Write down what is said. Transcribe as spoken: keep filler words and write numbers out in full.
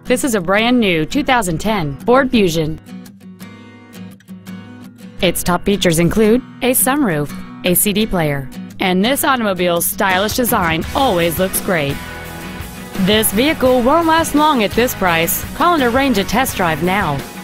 This is a brand new two thousand ten Ford Fusion. Its top features include a sunroof, a C D player, and this automobile's stylish design always looks great. This vehicle won't last long at this price. Call and arrange a test drive now.